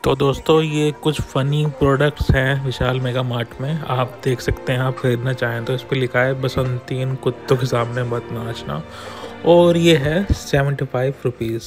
तो दोस्तों ये कुछ फ़नी प्रोडक्ट्स हैं विशाल मेगा मार्ट में, आप देख सकते हैं। आप ख़रीदना चाहें तो इस पर लिखा है बसंतीन कुत्तों के सामने मत नाचना, और ये है 75 रुपीज़।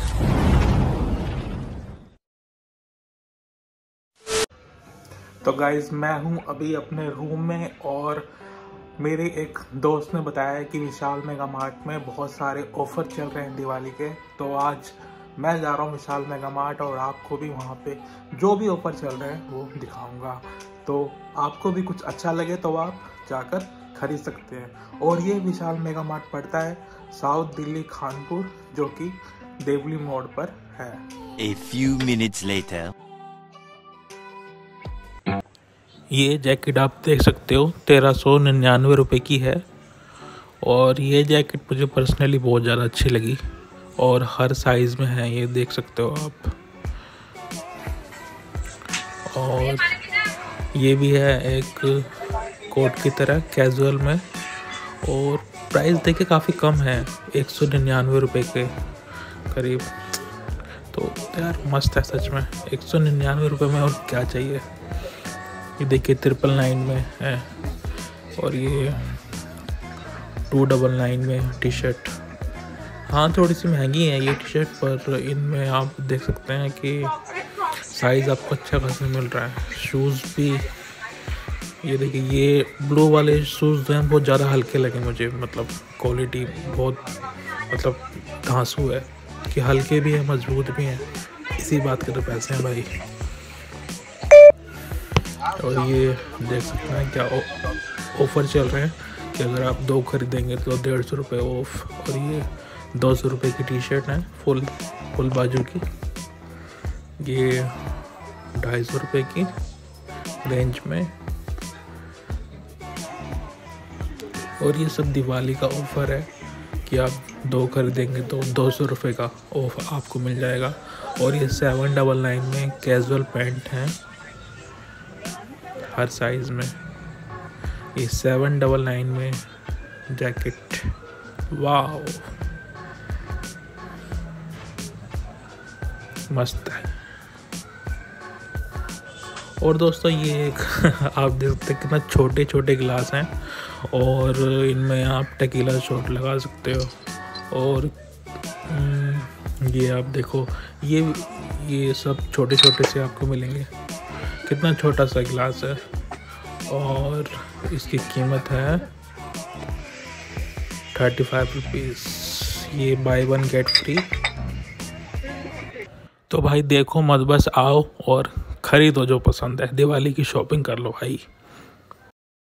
तो गाइज़ मैं हूँ अभी अपने रूम में, और मेरे एक दोस्त ने बताया कि विशाल मेगा मार्ट में बहुत सारे ऑफ़र चल रहे हैं दिवाली के। तो आज मैं जा रहा हूँ विशाल मेगा मार्ट, और आपको भी वहाँ पे जो भी ऑफ़र चल रहे हैं वो दिखाऊंगा। तो आपको भी कुछ अच्छा लगे तो आप जाकर खरीद सकते हैं। और ये विशाल मेगा मार्ट पड़ता है साउथ दिल्ली खानपुर, जो कि देवली मोड़ पर है। A few minutes later. ये जैकेट आप देख सकते हो 1399 रुपये की है, और ये जैकेट मुझे पर्सनली बहुत ज़्यादा अच्छी लगी, और हर साइज़ में है, ये देख सकते हो आप। और ये भी है एक कोट की तरह कैजुअल में, और प्राइस देखिए काफ़ी कम है, 199 रुपये के करीब। तो यार मस्त है सच में, 199 रुपये में और क्या चाहिए। ये देखिए 999 में है, और ये 299 में टी शर्ट। हाँ थोड़ी सी महंगी है ये टी शर्ट, पर इनमें आप देख सकते हैं कि साइज़ आपको अच्छा खासा मिल रहा है। शूज़ भी ये देखिए, ये ब्लू वाले शूज़ जो हैं बहुत ज़्यादा हल्के लगे मुझे, मतलब क्वालिटी बहुत मतलब धांसू है कि हल्के भी हैं मजबूत भी हैं, इसी बात के तो पैसे हैं भाई। और ये देख सकते हैं क्या ऑफ़र चल रहे हैं कि अगर आप 2 खरीदेंगे तो 150 रुपये ऑफ। और ये 200 रुपये की टी शर्ट है फुल बाजू की, ये 250 रुपये की रेंज में। और ये सब दिवाली का ऑफ़र है कि आप 2 खरीदेंगे तो 200 रुपये का ऑफ आपको मिल जाएगा। और ये 799 में कैजुअल पैंट हैं हर साइज़ में, ये 799 में जैकेट। वाह मस्त है। और दोस्तों ये एक आप देख सकते हैं कितना छोटे छोटे गिलास हैं, और इनमें आप टकीला शॉट लगा सकते हो। और ये आप देखो, ये सब छोटे छोटे से आपको मिलेंगे। कितना छोटा सा गिलास है, और इसकी कीमत है 35 रुपीज़। ये बाय 1 गेट फ्री। तो भाई देखो मत बस आओ और ख़रीदो जो पसंद है, दिवाली की शॉपिंग कर लो भाई।